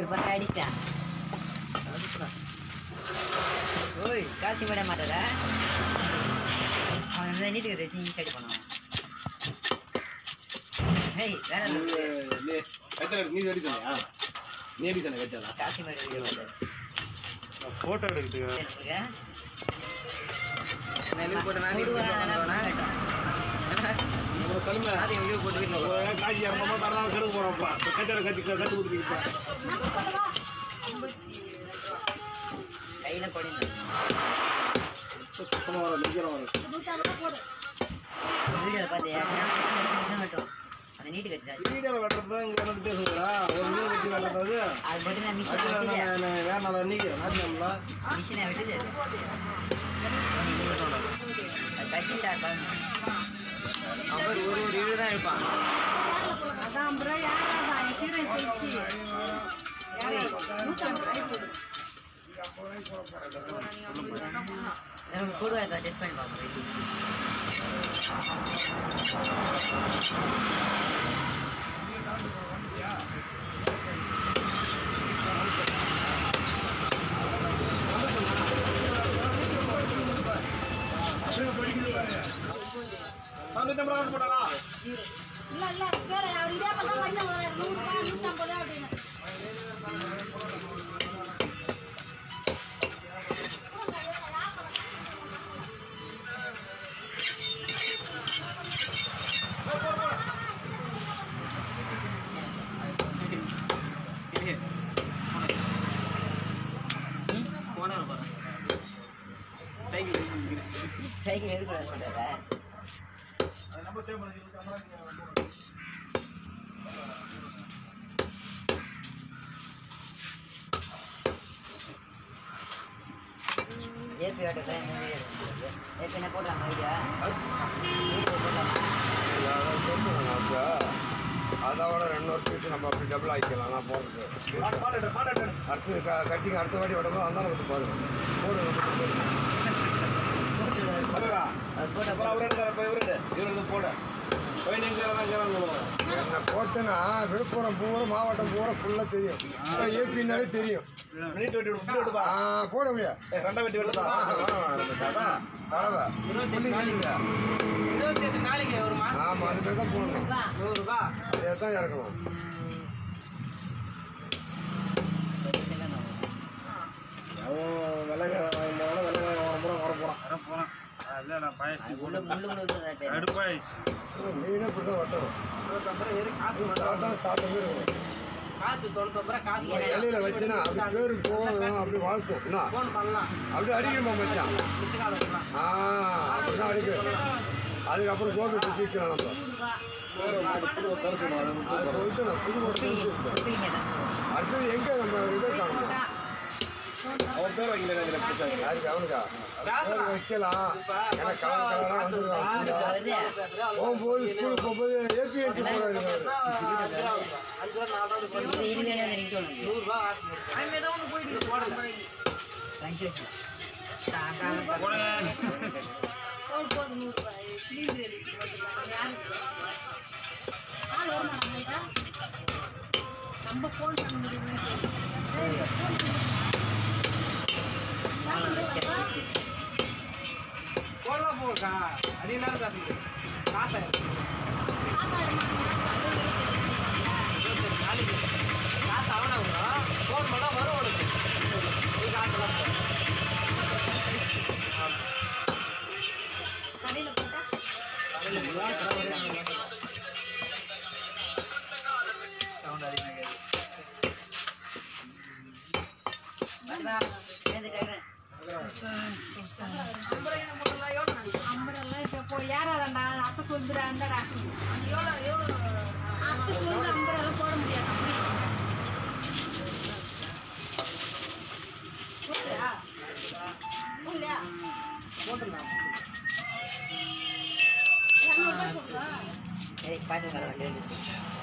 ஒரு பக்கம் அடிச்சான். ஓய் காசி விட மாட்டாரா? அவன் அந்த நீட்டுக்கு வச்சு ஈஸி அடி பண்ணுவான். ஹேய் வேற நீ அடி சொன்னியா? நீ அடி சொன்ன கட்டல காசி மேட போட்டோ எடுத்துக்க காசி இரநூறுவா தரலாம் கெடுக்க போறோம்ப்பா கட்டல கத்து கொடுத்துருப்பா கையில கொடிந்து சுத்தமாக வர நெஞ்சரம் வரும் வீடியோவில் பார்த்தியா மட்டும் அந்த நீட்டு கட்டிச்சு வீடியோவில் வெட்டுறது இங்கே வந்து பேசுகிறா ஒரு மீன் வெட்டி வெட்டுறது அது மட்டும் நான் மிஷினை வேற நாள் அன்னைக்கு நாட்டினம்ல மிஷினை விட்டுது கட்டி சார் பாருங்க ஒரு இது தான் இருப்பான் கூட டெஸ்ட் பண்ணி பார்ப்போம் போட்டாரா இல்ல இல்ல வேற அவர் இதே பண்ணா வண்ண வர 100 ரூபாய் 150 அப்படினா சைக்கிள் எடுக்கூடாது சொல்றாரா ஏபி ஆட்டோல ஏபி என்ன போடலாமா ஐடியா அதோட 200 பீஸ் நம்ம அப்படி டபுள் ஆக்கிக்கலாம் நான் போடுறது அடுத்து கட்டிங்க அடுத்த வாட்டி விடும்போது அதனால வந்து பாருங்க என்ன போட்டேன்னா விழுப்புரம் பூரா மாவட்டம் பூரா ஃபுல்லாக தெரியும் ஏபின்னாலே தெரியும் போட முடியாது ஆமாம் அது பேர் தான் போடணும் 100 ரூபாய் அதே தான் இறக்கணும் மீனே இப்படி தான் வெட்டணும் காசு காசு இலையில வச்சுன்னா அப்படி பேரு போகணும் அப்படி வாழ்த்தும் என்ன அப்படி அடிக்கணுமா மச்சான் அப்படிதான் அடிக்கணும் அதுக்கப்புறம் கோபி சீக்கிரம் அடுத்தது எங்க நம்ம இதை காணணும் அவன் பேர் வைக்கல யாருக்கு அவனுக்கா பேர் வைக்கலாம் ஏன்னா கலர் கலராக வந்துருவாங்க போகும்போது ஸ்கூலுக்கு போகும்போது ஏபிஎன்டி போகிறாரு நம்ம ஃபோன் பண்ண முடியுமா போடலாம் போக்கா அது என்ன காசு காசு நாளைக்கு காசு அவனா வரும் ஃபோன் பண்ணால் வரும் உனக்கு நீ காசெல்லாம் கடையில் போட்டா சவுண்ட் அதிகமாக அம்பரெல்லாம் இப்போ யாராடா அத்தை சொல்லுறாண்டா அத்தை சொல்லு அம்பரெல்லாம் போட முடியாது அப்படி பாத்து